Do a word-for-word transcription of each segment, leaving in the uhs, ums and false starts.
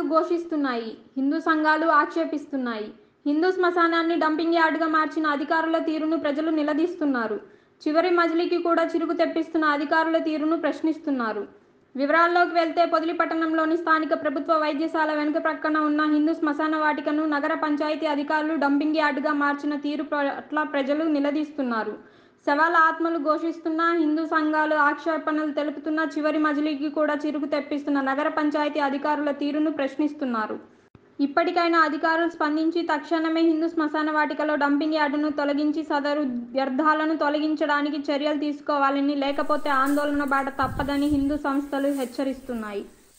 ఘోషిస్తున్నాయి, హిందూ సంఘాలు ఆక్షేపిస్తున్నాయి. హిందూ శ్మశానాన్ని డంపింగ్ యార్డుగా మార్చిన అధికారుల తీరును ప్రజలు నిలదీస్తున్నారు. చివరి మజిలీకి కూడా చిరుకు తెప్పిస్తున్న అధికారుల తీరును ప్రశ్నిస్తున్నారు. వివరాల్లోకి వెళ్తే పొదిలి పట్టణంలోని స్థానిక ప్రభుత్వ వైద్యశాల వెనుక ప్రక్కన ఉన్న హిందూ శ్మశాన వాటికను నగర పంచాయతీ అధికారులు డంపింగ్ యార్డుగా మార్చిన తీరు పట్ల ప్రజలు నిలదీస్తున్నారు. శవాల ఆత్మలు ఘోషిస్తున్నా, హిందూ సంఘాలు ఆక్షేపణలు తెలుపుతున్నా, చివరి మజిలీకి కూడా చిరుకు తెప్పిస్తున్న నగర పంచాయతీ అధికారుల తీరును ప్రశ్నిస్తున్నారు. ఇప్పటికైనా అధికారులు స్పందించి తక్షణమే హిందూ శ్మశాన వాటికలో డంపింగ్ యార్డును తొలగించి సదరు వ్యర్థాలను తొలగించడానికి చర్యలు తీసుకోవాలని, లేకపోతే ఆందోళన బాట తప్పదని హిందూ సంస్థలు హెచ్చరిస్తున్నాయి.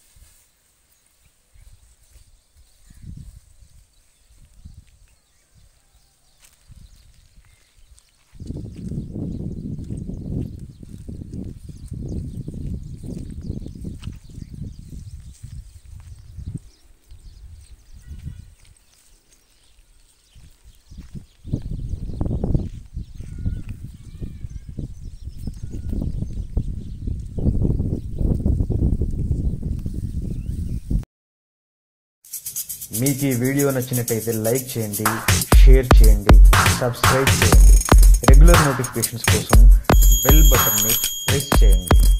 మీకు ఈ వీడియో నచ్చినట్టయితే లైక్ చేయండి, షేర్ చేయండి, సబ్స్క్రైబ్ చేయండి. రెగ్యులర్ నోటిఫికేషన్స్ కోసం బెల్ బటన్ని ప్రెస్ చేయండి.